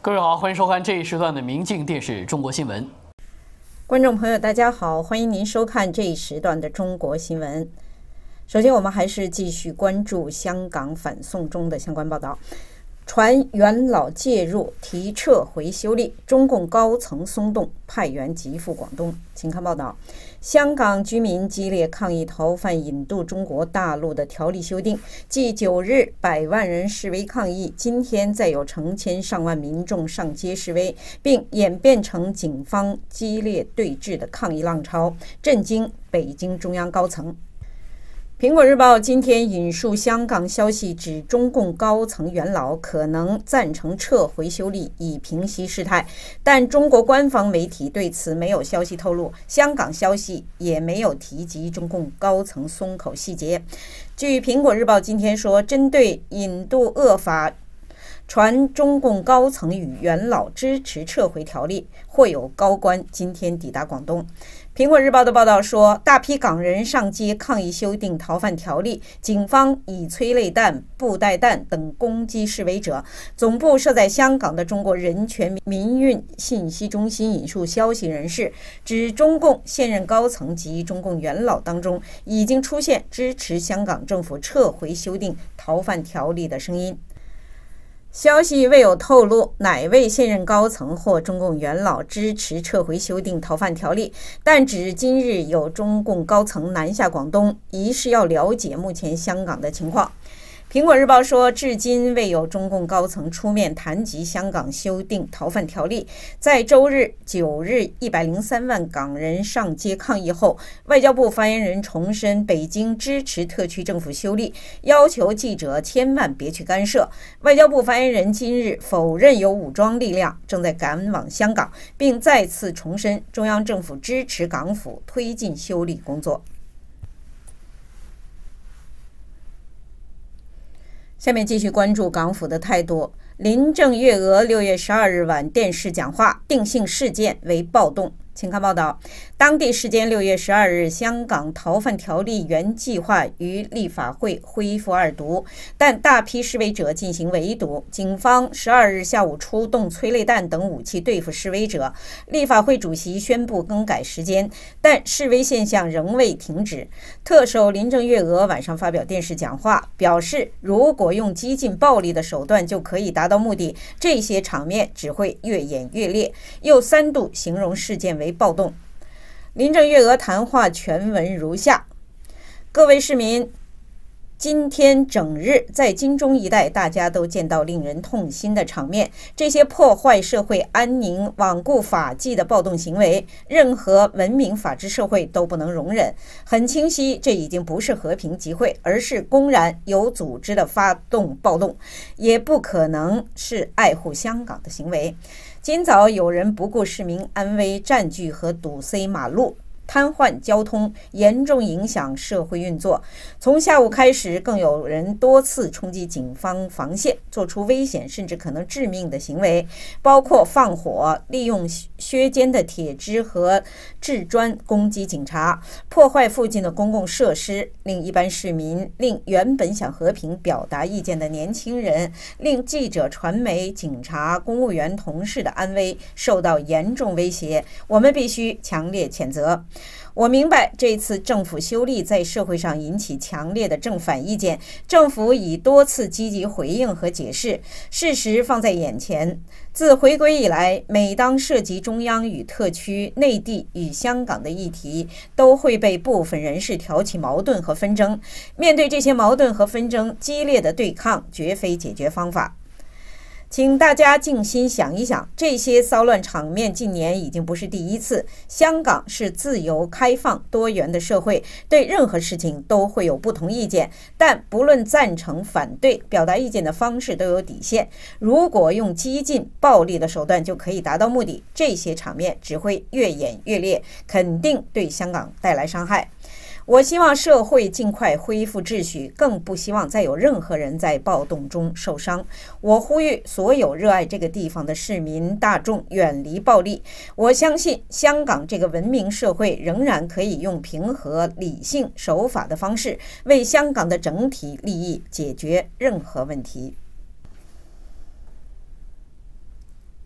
各位好，欢迎收看这一时段的明镜电视中国新闻。 观众朋友，大家好，欢迎您收看这一时段的中国新闻。首先，我们还是继续关注香港反送中的相关报道。传元老介入提撤回修例，中共高层松动，派员急赴广东。请看报道。香港居民激烈抗议逃犯引渡中国大陆的条例修订，继9日100万人示威抗议，今天再有成千上万民众上街示威，并演变成警方激烈对峙的抗议浪潮，震惊北京中央高层。苹果日报今天引述香港消息指，中共高层元老可能赞成撤回修例以平息事态，但中国官方媒体对此没有消息透露，香港消息也没有提及中共高层松口细节。据苹果日报今天说，针对引渡恶法传中共高层与元老支持撤回条例，会有高官今天抵达广东。苹果日报的报道说，大批港人上街抗议修订逃犯条例，警方以催泪弹、布袋弹等攻击示威者。总部设在香港的中国人权民运信息中心引述消息人士指，中共现任高层及中共元老当中已经出现支持香港政府撤回修订逃犯条例的声音。消息未有透露哪位现任高层或中共元老支持撤回修订逃犯条例，但指今日有中共高层南下广东，疑是要了解目前香港的情况。苹果日报说，至今未有中共高层出面谈及香港修订逃犯条例。在周日9日103万港人上街抗议后，外交部发言人重申北京支持特区政府修例，要求记者千万别去干涉。外交部发言人今日否认有武装力量正在赶往香港，并再次重申中央政府支持港府推进修例工作。下面继续关注港府的态度。林郑月娥6月12日晚电视讲话，定性事件为暴动。请看报道。当地时间6月12日，香港逃犯条例原计划于立法会恢复2读，但大批示威者进行围堵，警方12日下午出动催泪弹等武器对付示威者。立法会主席宣布更改时间，但示威现象仍未停止。特首林郑月娥晚上发表电视讲话，表示如果用激进暴力的手段就可以达到目的，这些场面只会越演越烈，又3度形容事件为暴动。林郑月娥谈话全文如下：各位市民，今天整日在金钟一带，大家都见到令人痛心的场面，这些破坏社会安宁、罔顾法纪的暴动行为，任何文明法治社会都不能容忍。很清晰，这已经不是和平集会，而是公然有组织的发动暴动，也不可能是爱护香港的行为。今早有人不顾市民安危，占据和堵塞马路，瘫痪交通，严重影响社会运作。从下午开始，更有人多次冲击警方防线，做出危险甚至可能致命的行为，包括放火、利用削尖的铁枝和制砖攻击警察，破坏附近的公共设施，令一般市民、令原本想和平表达意见的年轻人、令记者、传媒、警察、公务员同事的安危受到严重威胁。我们必须强烈谴责。我明白这次政府修例在社会上引起强烈的正反意见，政府已多次积极回应和解释。事实放在眼前，自回归以来，每当涉及中央与特区、内地与香港的议题，都会被部分人士挑起矛盾和纷争。面对这些矛盾和纷争，激烈的对抗绝非解决方法。请大家静心想一想，这些骚乱场面近年已经不是第一次。香港是自由、开放、多元的社会，对任何事情都会有不同意见，但不论赞成、反对，表达意见的方式都有底线。如果用激进、暴力的手段就可以达到目的，这些场面只会越演越烈，肯定对香港带来伤害。我希望社会尽快恢复秩序，更不希望再有任何人在暴动中受伤。我呼吁所有热爱这个地方的市民大众远离暴力。我相信香港这个文明社会仍然可以用平和、理性、守法的方式，为香港的整体利益解决任何问题。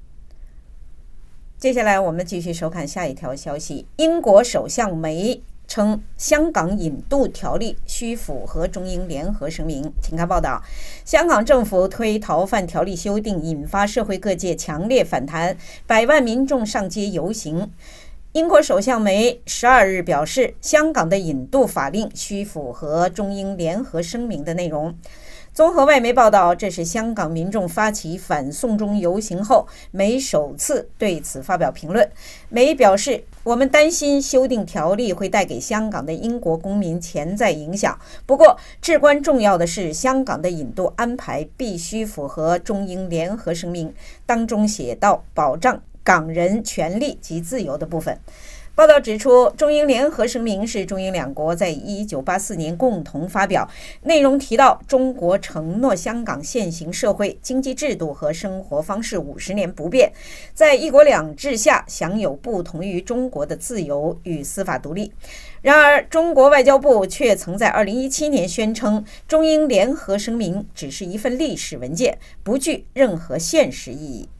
接下来我们继续收看下一条消息。英国首相梅称，香港引渡条例需符合中英联合声明。请看报道。香港政府推逃犯条例修订，引发社会各界强烈反弹，百万民众上街游行。英国首相梅12日表示，香港的引渡法令需符合中英联合声明的内容。综合外媒报道，这是香港民众发起反送中游行后，梅首次对此发表评论。梅表示，我们担心修订条例会带给香港的英国公民潜在影响。不过，至关重要的是，香港的引渡安排必须符合中英联合声明，当中写到保障港人权利及自由的部分。报道指出，中英联合声明是中英两国在1984年共同发表，内容提到中国承诺香港现行社会、经济制度和生活方式50年不变，在一国两制下享有不同于中国的自由与司法独立。然而，中国外交部却曾在2017年宣称，中英联合声明只是一份历史文件，不具任何现实意义。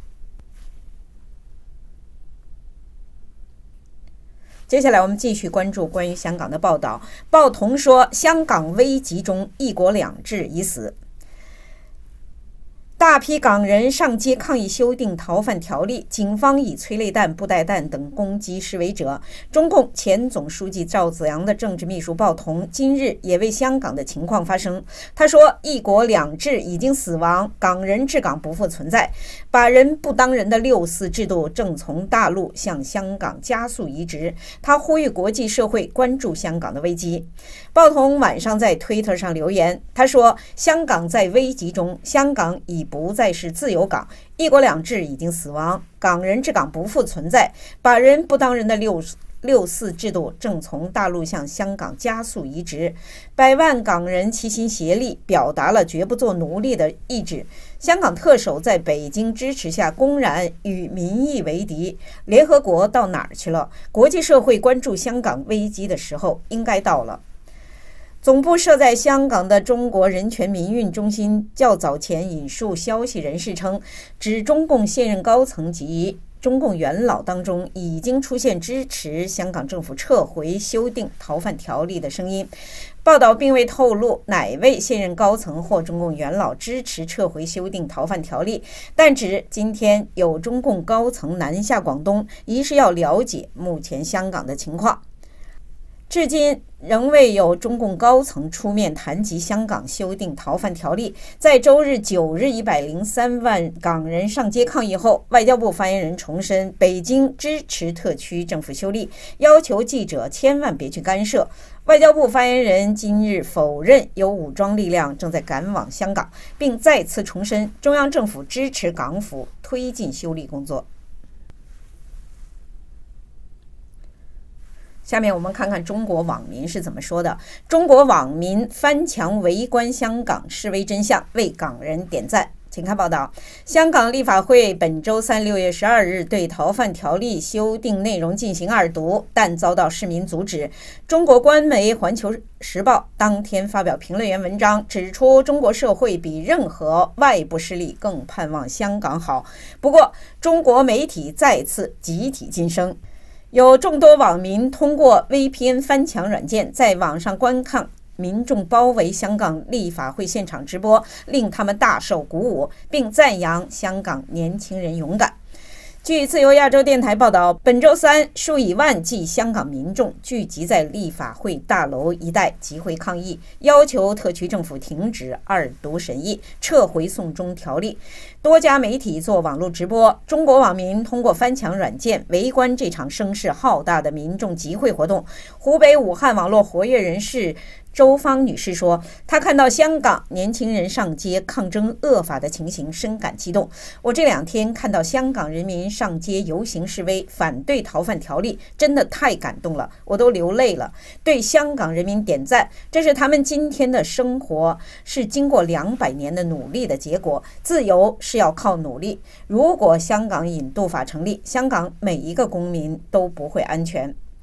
接下来我们继续关注关于香港的报道。报童说，香港危急中，一国两制已死。大批港人上街抗议修订逃犯条例，警方以催泪弹、布袋弹等攻击示威者。中共前总书记赵紫阳的政治秘书鲍彤今日也为香港的情况发声。他说：“一国两制已经死亡，港人治港不复存在，把人不当人的6·4制度正从大陆向香港加速移植。”他呼吁国际社会关注香港的危机。鲍彤晚上在推特上留言，他说：“香港在危急中，香港已不再是自由港，一国两制已经死亡，港人治港不复存在，把人不当人的6·4制度正从大陆向香港加速移植。百万港人齐心协力，表达了绝不做奴隶的意志。香港特首在北京支持下公然与民意为敌，联合国到哪儿去了？国际社会关注香港危机的时候应该到了。”总部设在香港的中国人权民运中心较早前引述消息人士称，指中共现任高层及中共元老当中已经出现支持香港政府撤回修订逃犯条例的声音。报道并未透露哪位现任高层或中共元老支持撤回修订逃犯条例，但指今天有中共高层南下广东，一是要了解目前香港的情况。至今仍未有中共高层出面谈及香港修订逃犯条例。在周日9日103万港人上街抗议后，外交部发言人重申，北京支持特区政府修例，要求记者千万别去干涉。外交部发言人今日否认有武装力量正在赶往香港，并再次重申中央政府支持港府推进修例工作。下面我们看看中国网民是怎么说的。中国网民翻墙围观香港示威真相，为港人点赞。请看报道。香港立法会本周3 6月12日对逃犯条例修订内容进行2读，但遭到市民阻止。中国官媒《环球时报》当天发表评论员文章，指出中国社会比任何外部势力更盼望香港好。不过，中国媒体再次集体噤声。有众多网民通过 VPN 翻墙软件在网上观看民众包围香港立法会现场直播，令他们大受鼓舞，并赞扬香港年轻人勇敢。据自由亚洲电台报道，本周三，数以万计香港民众聚集在立法会大楼一带集会抗议，要求特区政府停止2读审议，撤回送中条例。多家媒体做网络直播，中国网民通过翻墙软件围观这场声势浩大的民众集会活动。湖北武汉网络活跃人士周芳女士说，她看到香港年轻人上街抗争恶法的情形，深感激动。我这2天看到香港人民上街游行示威，反对逃犯条例，真的太感动了，我都流泪了。对香港人民点赞，这是他们今天的生活，是经过200年的努力的结果。自由是要靠努力。如果香港引渡法成立，香港每一个公民都不会安全。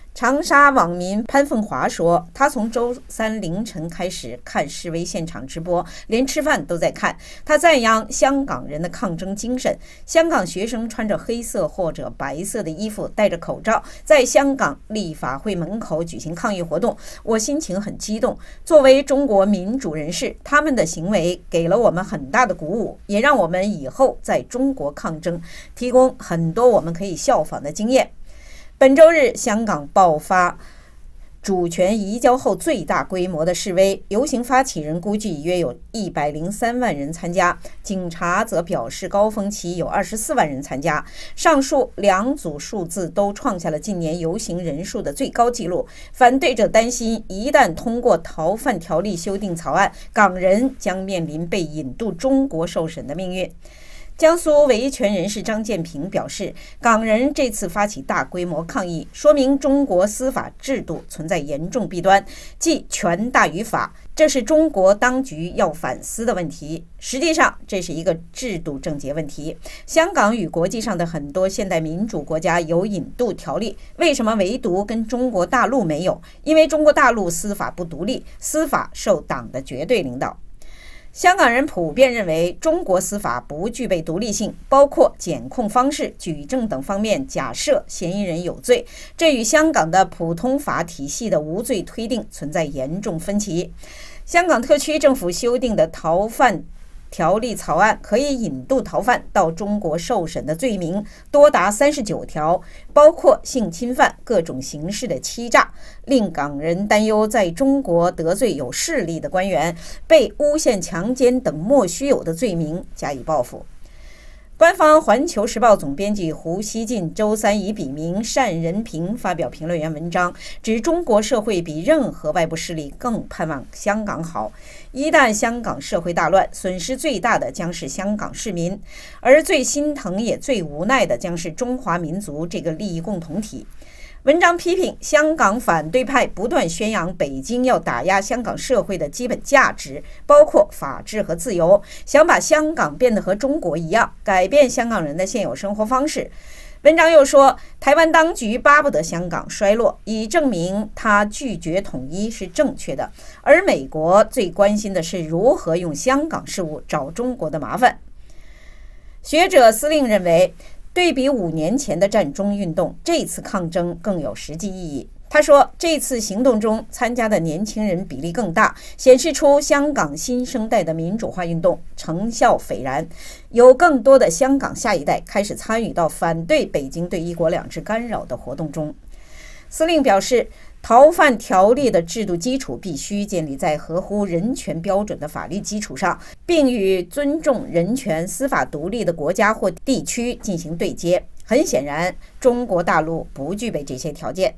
长沙网民潘凤华说，他从周三凌晨开始看示威现场直播，连吃饭都在看。他赞扬香港人的抗争精神。香港学生穿着黑色或者白色的衣服，戴着口罩，在香港立法会门口举行抗议活动。我心情很激动。作为中国民主人士，他们的行为给了我们很大的鼓舞，也让我们以后在中国抗争提供很多我们可以效仿的经验。本周日，香港爆发主权移交后最大规模的示威，游行发起人估计约有103万人参加，警察则表示高峰期有24万人参加。上述两组数字都创下了近年游行人数的最高纪录。反对者担心，一旦通过逃犯条例修订草案，港人将面临被引渡中国受审的命运。江苏维权人士张建平表示，港人这次发起大规模抗议，说明中国司法制度存在严重弊端，即权大于法，这是中国当局要反思的问题。实际上，这是一个制度症结问题。香港与国际上的很多现代民主国家有引渡条例，为什么唯独跟中国大陆没有？因为中国大陆司法不独立，司法受党的绝对领导。香港人普遍认为中国司法不具备独立性，包括检控方式、举证等方面假设嫌疑人有罪，这与香港的普通法体系的无罪推定存在严重分歧。香港特区政府修订的逃犯条例草案可以引渡逃犯到中国受审的罪名多达39条，包括性侵犯、各种形式的欺诈，令港人担忧在中国得罪有势力的官员，被诬陷强奸等莫须有的罪名加以报复。官方《环球时报》总编辑胡锡进周三以笔名单仁平发表评论员文章，指中国社会比任何外部势力更盼望香港好。一旦香港社会大乱，损失最大的将是香港市民，而最心疼也最无奈的将是中华民族这个利益共同体。文章批评香港反对派不断宣扬北京要打压香港社会的基本价值，包括法治和自由，想把香港变得和中国一样，改变香港人的现有生活方式。文章又说，台湾当局巴不得香港衰落，以证明他拒绝统一是正确的，而美国最关心的是如何用香港事务找中国的麻烦。学者司令认为，对比5年前的战中运动，这次抗争更有实际意义。他说，这次行动中参加的年轻人比例更大，显示出香港新生代的民主化运动成效斐然，有更多的香港下一代开始参与到反对北京对一国两制干扰的活动中。司令表示，逃犯条例的制度基础必须建立在合乎人权标准的法律基础上，并与尊重人权、司法独立的国家或地区进行对接。很显然，中国大陆不具备这些条件。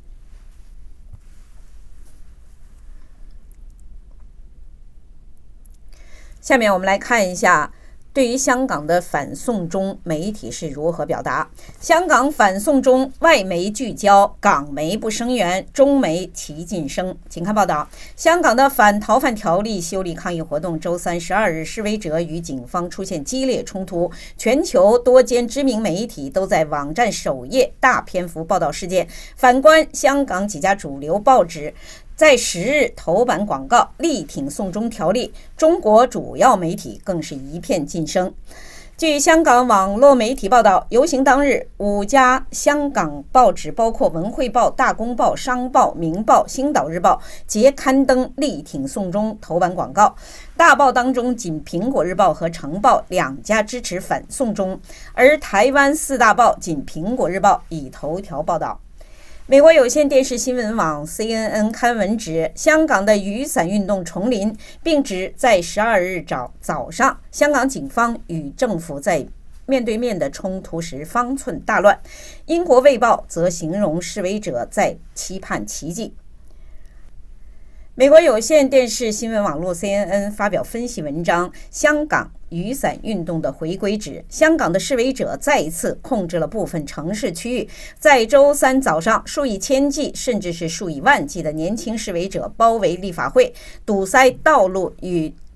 下面我们来看一下对于香港的反送中媒体是如何表达。香港反送中，外媒聚焦，港媒不声援，中媒齐晋升。请看报道。香港的反逃犯条例修例抗议活动周3 12日，示威者与警方出现激烈冲突，全球多间知名媒体都在网站首页大篇幅报道事件。反观香港几家主流报纸在10日头版广告力挺送中条例，中国主要媒体更是一片晋升。据香港网络媒体报道，游行当日，5家香港报纸包括文汇报、大公报、商报、明报、星岛日报皆刊登力挺送中头版广告。大报当中，仅苹果日报和成报2家支持反送中，而台湾4大报仅苹果日报以头条报道。美国有线电视新闻网 CNN 刊文指，香港的雨伞运动重临，并指在12日早上，香港警方与政府在面对面的冲突时方寸大乱。英国卫报则形容示威者在期盼奇迹。美国有线电视新闻网络 CNN 发表分析文章，香港雨伞运动的回归指，香港的示威者再一次控制了部分城市区域。在周3早上，数以千计甚至是数以万计的年轻示威者包围立法会，堵塞道路与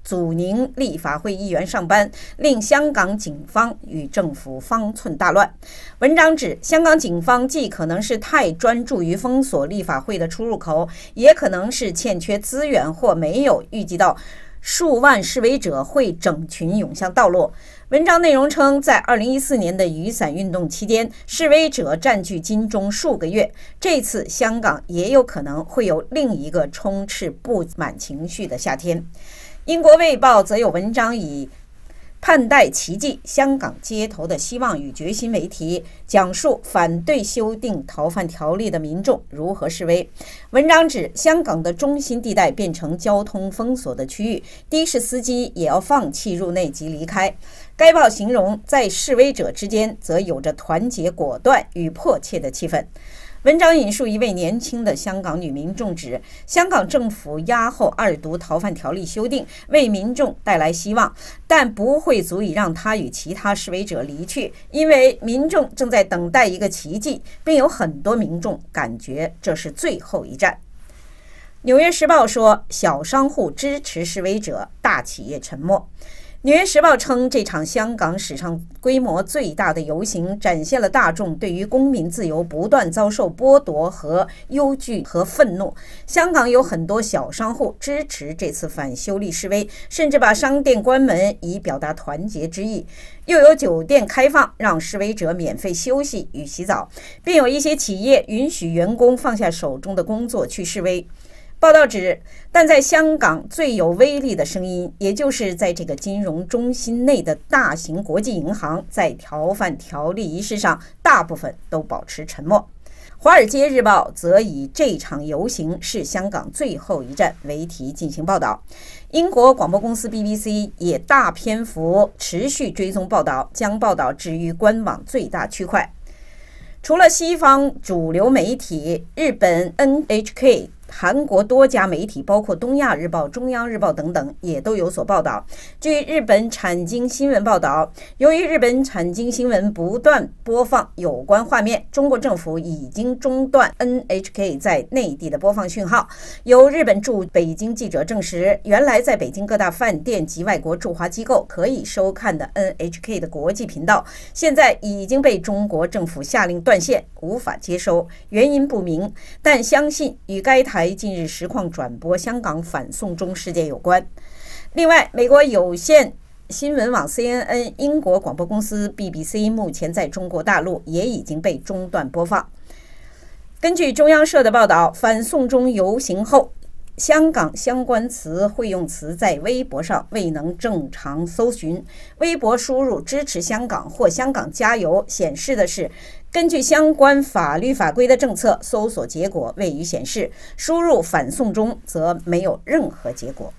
阻宁立法会议员上班，令香港警方与政府方寸大乱。文章指，香港警方既可能是太专注于封锁立法会的出入口，也可能是欠缺资源或没有预计到数万示威者会整群涌向道路。文章内容称，在2014年的雨伞运动期间，示威者占据金钟数个月。这次香港也有可能会有另一个充斥不满情绪的夏天。英国卫报则有文章以盼待奇迹，香港街头的希望与决心为题，讲述反对修订逃犯条例的民众如何示威。文章指，香港的中心地带变成交通封锁的区域，的士司机也要放弃入内及离开。该报形容，在示威者之间则有着团结、果断与迫切的气氛。文章引述一位年轻的香港女民众指，香港政府押后2读逃犯条例修订，为民众带来希望，但不会足以让她与其他示威者离去，因为民众正在等待一个奇迹，并有很多民众感觉这是最后一战。纽约时报说，小商户支持示威者，大企业沉默。纽约时报称，这场香港史上规模最大的游行展现了大众对于公民自由不断遭受剥夺和忧惧和愤怒。香港有很多小商户支持这次反修例示威，甚至把商店关门以表达团结之意。又有酒店开放，让示威者免费休息与洗澡，并有一些企业允许员工放下手中的工作去示威。报道指，但在香港最有威力的声音，也就是在这个金融中心内的大型国际银行，在逃犯条例一事上，大部分都保持沉默。华尔街日报则以这场游行是香港最后一战为题进行报道。英国广播公司 BBC 也大篇幅持续追踪报道，将报道置于官网最大区块。除了西方主流媒体，日本 NHK、韩国多家媒体，包括东亚日报、中央日报等等，也都有所报道。据日本产经新闻报道，由于日本产经新闻不断播放有关画面，中国政府已经中断 NHK 在内地的播放讯号。有日本驻北京记者证实，原来在北京各大饭店及外国驻华机构可以收看的 NHK 的国际频道，现在已经被中国政府下令断线，无法接收，原因不明，但相信与该台近日实况转播香港反送中事件有关。另外，美国有线新闻网 CNN、英国广播公司 BBC 目前在中国大陆也已经被中断播放。根据中央社的报道，反送中游行后，香港相关词汇用词在微博上未能正常搜寻，微博输入支持香港或香港加油显示的是根据相关法律法规的政策，搜索结果未予显示，输入反送中则没有任何结果。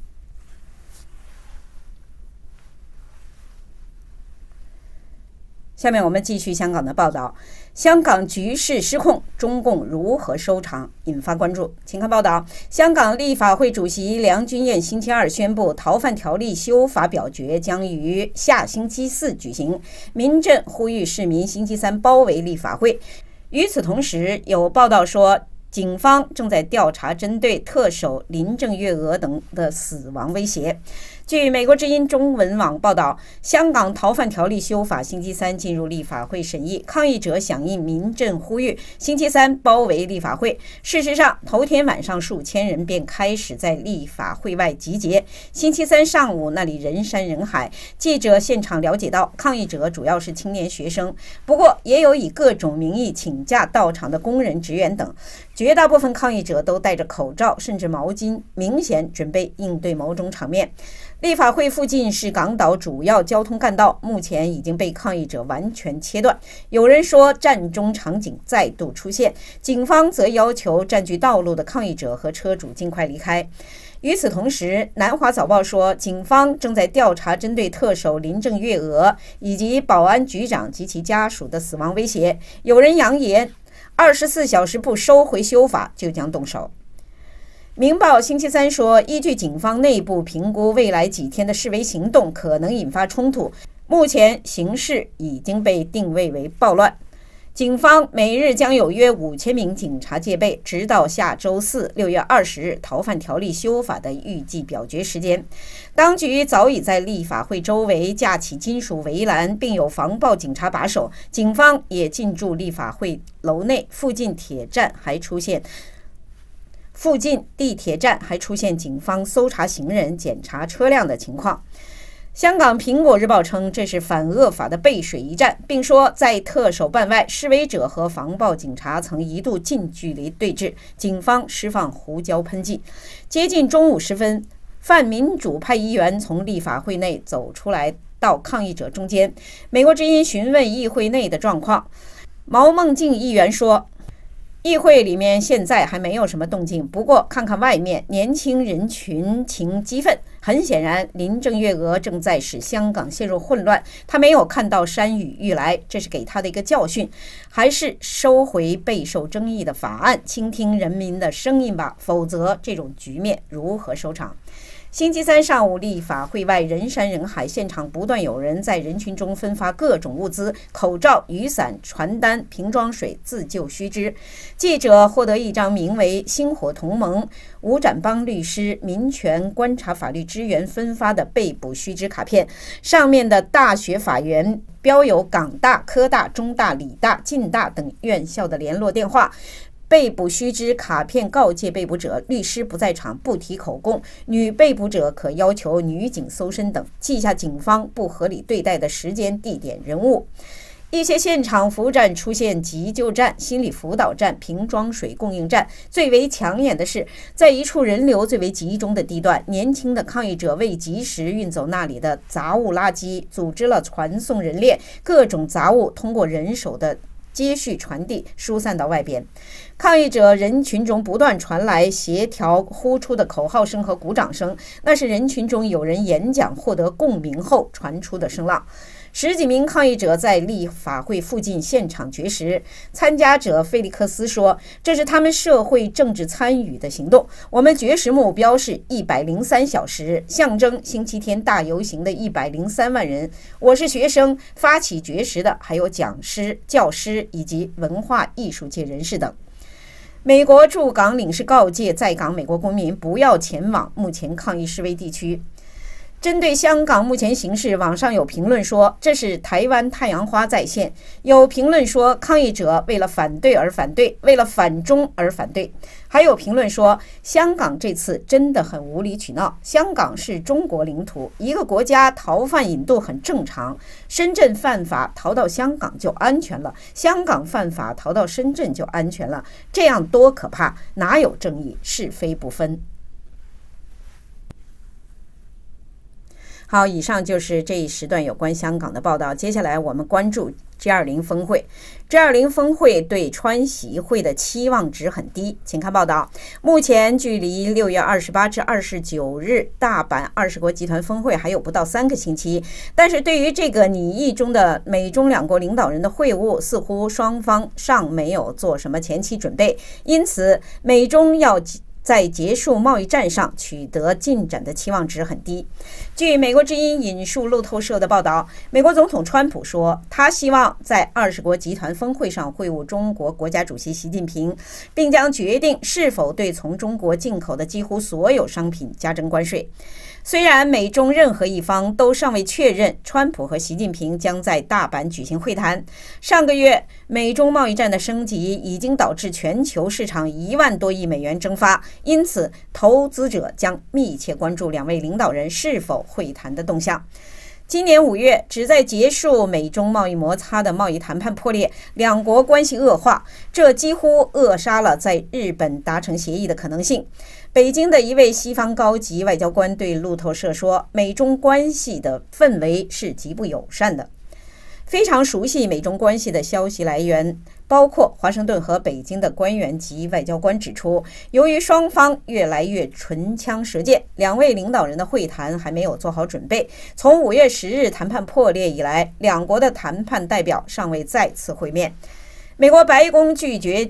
下面我们继续香港的报道。香港局势失控，中共如何收场，引发关注。请看报道，香港立法会主席梁君彥星期二宣布，逃犯条例修法表决将于下星期四举行。民阵呼吁市民星期三包围立法会。与此同时，有报道说，警方正在调查针对特首林郑月娥等的死亡威胁。据美国之音中文网报道，香港逃犯条例修法星期三进入立法会审议，抗议者响应民阵呼吁，星期三包围立法会。事实上，头天晚上数千人便开始在立法会外集结，星期三上午那里人山人海。记者现场了解到，抗议者主要是青年学生，不过也有以各种名义请假到场的工人、职员等。绝大部分抗议者都戴着口罩甚至毛巾，明显准备应对某种场面。立法会附近是港岛主要交通干道，目前已经被抗议者完全切断。有人说战中场景再度出现，警方则要求占据道路的抗议者和车主尽快离开。与此同时，南华早报说，警方正在调查针对特首林郑月娥以及保安局长及其家属的死亡威胁。有人扬言24小时不收回修法就将动手。明报星期三说，依据警方内部评估，未来几天的示威行动可能引发冲突，目前形势已经被定位为暴乱。 警方每日将有约5000名警察戒备，直到下周四6月20日逃犯条例修法的预计表决时间。当局早已在立法会周围架起金属围栏，并有防暴警察把守。警方也进驻立法会楼内，附近地铁站还出现警方搜查行人、检查车辆的情况。香港《苹果日报》称这是反恶法的背水一战，并说在特首办外，示威者和防暴警察曾一度近距离对峙，警方释放胡椒喷剂。接近中午时分，泛民主派议员从立法会内走出来，到抗议者中间。美国之音询问议会内的状况，毛孟静议员说，议会里面现在还没有什么动静，不过看看外面，年轻人群情激愤。很显然，林郑月娥正在使香港陷入混乱。他没有看到山雨欲来，这是给他的一个教训。还是收回备受争议的法案，倾听人民的声音吧，否则这种局面如何收场？星期三上午，立法会外人山人海，现场不断有人在人群中分发各种物资，口罩、雨伞、传单、瓶装水，自救须知。记者获得一张名为“星火同盟”吴展邦律师民权观察法律支援分发的被捕须知卡片，上面的大学法源标有港大、科大、中大、理大、浸大等院校的联络电话。被捕须知卡片告诫被捕者，律师不在场，不提口供；女被捕者可要求女警搜身等，记下警方不合理对待的时间、地点、人物。一些现场服务站出现急救站、心理辅导站、瓶装水供应站。最为抢眼的是，在一处人流最为集中的地段，年轻的抗议者为及时运走那里的杂物垃圾，组织了传送人链，各种杂物通过人手的接续传递，疏散到外边。抗议者人群中不断传来协调呼出的口号声和鼓掌声，那是人群中有人演讲获得共鸣后传出的声浪。10几名抗议者在立法会附近现场绝食。参加者菲利克斯说，这是他们社会政治参与的行动，我们绝食目标是103小时，象征星期天大游行的103万人。我是学生，发起绝食的还有讲师、教师以及文化艺术界人士等。美国驻港领事告诫在港美国公民不要前往目前抗议示威地区。针对香港目前形势，网上有评论说这是台湾太阳花再现，有评论说抗议者为了反对而反对，为了反中而反对，还有评论说香港这次真的很无理取闹，香港是中国领土，一个国家逃犯引渡很正常，深圳犯法逃到香港就安全了，香港犯法逃到深圳就安全了，这样多可怕，哪有正义，是非不分。好，以上就是这一时段有关香港的报道。接下来我们关注 G20 峰会。G20 峰会对川习会的期望值很低，请看报道。目前距离6月28至29日大阪20国集团峰会还有不到3个星期，但是对于这个拟议中的美中两国领导人的会晤，似乎双方尚没有做什么前期准备，因此美中要在结束贸易战上取得进展的期望值很低。据美国之音引述路透社的报道，美国总统川普说，他希望在20国集团峰会上会晤中国国家主席习近平，并将决定是否对从中国进口的几乎所有商品加征关税。虽然美中任何一方都尚未确认川普和习近平将在大阪举行会谈，上个月美中贸易战的升级已经导致全球市场1万多亿美元蒸发，因此投资者将密切关注两位领导人是否会谈的动向。今年5月，旨在结束美中贸易摩擦的贸易谈判破裂，两国关系恶化，这几乎扼杀了在日本达成协议的可能性。北京的一位西方高级外交官对路透社说，美中关系的氛围是极不友善的。非常熟悉美中关系的消息来源包括华盛顿和北京的官员及外交官指出，由于双方越来越唇枪舌剑，两位领导人的会谈还没有做好准备。从5月10日谈判破裂以来，两国的谈判代表尚未再次会面。美国白宫拒绝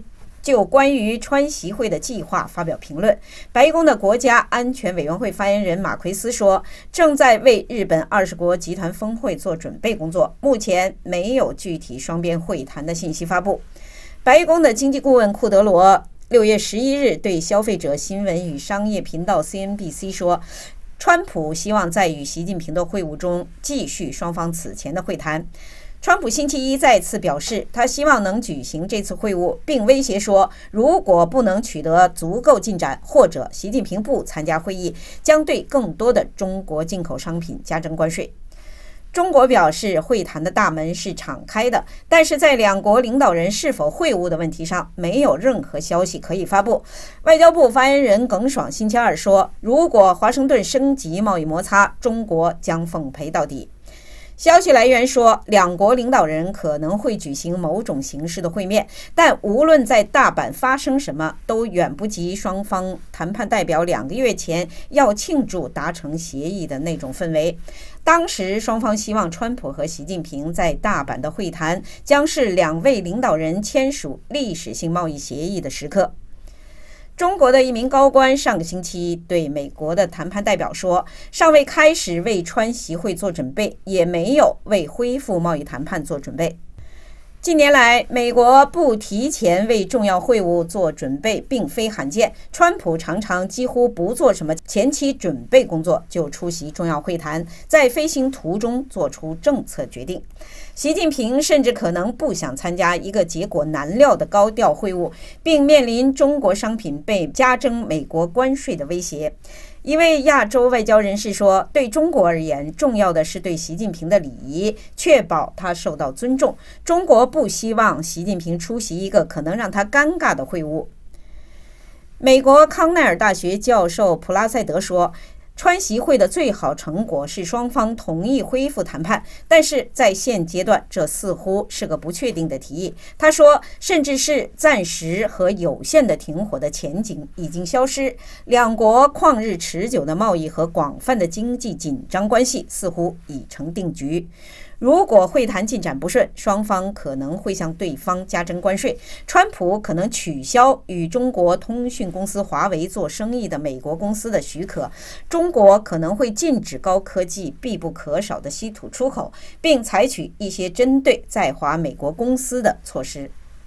就关于川习会的计划发表评论。白宫的国家安全委员会发言人马奎斯说，正在为日本20国集团峰会做准备工作，目前没有具体双边会谈的信息发布。白宫的经济顾问库德罗6月11日对消费者新闻与商业频道 CNBC 说，川普希望在与习近平的会晤中继续双方此前的会谈。川普星期一再次表示，他希望能举行这次会晤，并威胁说，如果不能取得足够进展，或者习近平不参加会议，将对更多的中国进口商品加征关税。中国表示，会谈的大门是敞开的，但是在两国领导人是否会晤的问题上，没有任何消息可以发布。外交部发言人耿爽星期二说，如果华盛顿升级贸易摩擦，中国将奉陪到底。消息来源说，两国领导人可能会举行某种形式的会面，但无论在大阪发生什么，都远不及双方谈判代表2个月前要庆祝达成协议的那种氛围。当时双方希望川普和习近平在大阪的会谈将是两位领导人签署历史性贸易协议的时刻。中国的一名高官上个星期对美国的谈判代表说，尚未开始为川习会做准备，也没有为恢复贸易谈判做准备。近年来，美国不提前为重要会晤做准备并非罕见。川普常常几乎不做什么前期准备工作就出席重要会谈，在飞行途中做出政策决定。习近平甚至可能不想参加一个结果难料的高调会晤，并面临中国商品被加征美国关税的威胁。一位亚洲外交人士说，对中国而言，重要的是对习近平的礼仪，确保他受到尊重。中国不希望习近平出席一个可能让他尴尬的会晤。美国康奈尔大学教授普拉塞德说，川习会的最好成果是双方同意恢复谈判，但是在现阶段，这似乎是个不确定的提议。他说，甚至是暂时和有限的停火的前景已经消失，两国旷日持久的贸易和广泛的经济紧张关系似乎已成定局。如果会谈进展不顺，双方可能会向对方加征关税。川普可能取消与中国通讯公司华为做生意的美国公司的许可。中国可能会禁止高科技必不可少的稀土出口，并采取一些针对在华美国公司的措施。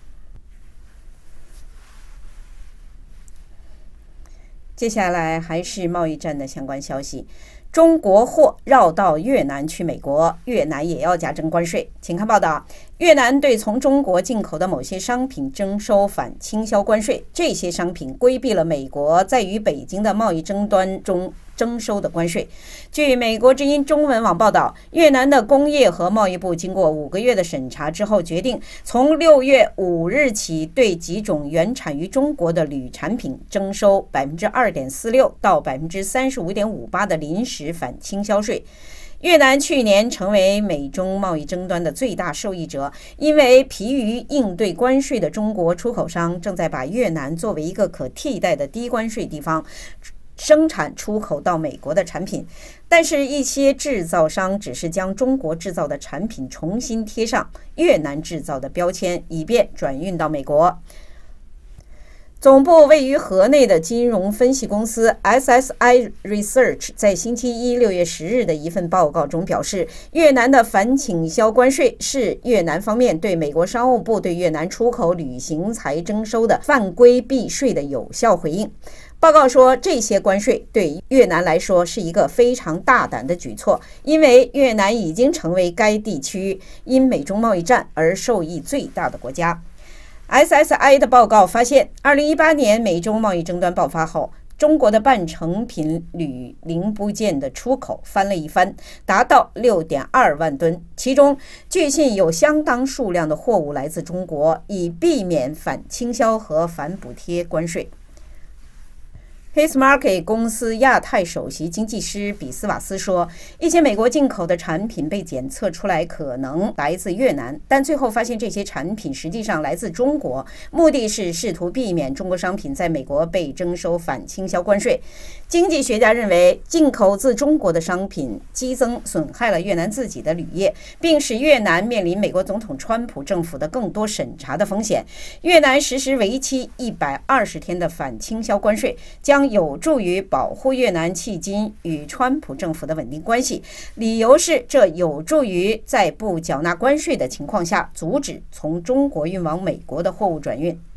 接下来还是贸易战的相关消息。中国货绕到越南去美国，越南也要加征关税。请看报道，越南对从中国进口的某些商品征收反倾销关税，这些商品规避了美国在与北京的贸易争端中征收的关税。据美国之音中文网报道，越南的工业和贸易部经过5个月的审查之后，决定从6月5日起对几种原产于中国的铝产品征收2.46%到35.58%的临时反倾销税。越南去年成为美中贸易争端的最大受益者，因为疲于应对关税的中国出口商正在把越南作为一个可替代的低关税地方生产出口到美国的产品，但是一些制造商只是将中国制造的产品重新贴上越南制造的标签，以便转运到美国。总部位于河内的金融分析公司 SSI Research 在星期一6月10日的一份报告中表示，越南的反倾销关税是越南方面对美国商务部对越南出口旅行财征收的犯规避税的有效回应。报告说，这些关税对越南来说是一个非常大胆的举措，因为越南已经成为该地区因美中贸易战而受益最大的国家。SSI 的报告发现，2018年美中贸易争端爆发后，中国的半成品铝零部件的出口翻了一番，达到6.2万吨，其中据信有相当数量的货物来自中国，以避免反倾销和反补贴关税。 Hismarket 公司亚太首席经济师比斯瓦斯说，一些美国进口的产品被检测出来可能来自越南，但最后发现这些产品实际上来自中国，目的是试图避免中国商品在美国被征收反倾销关税。经济学家认为，进口自中国的商品激增损害了越南自己的铝业，并使越南面临美国总统川普政府的更多审查的风险。越南实施为期120天的反倾销关税，将有助于保护越南迄今与川普政府的稳定关系。理由是，这有助于在不缴纳关税的情况下，阻止从中国运往美国的货物转运。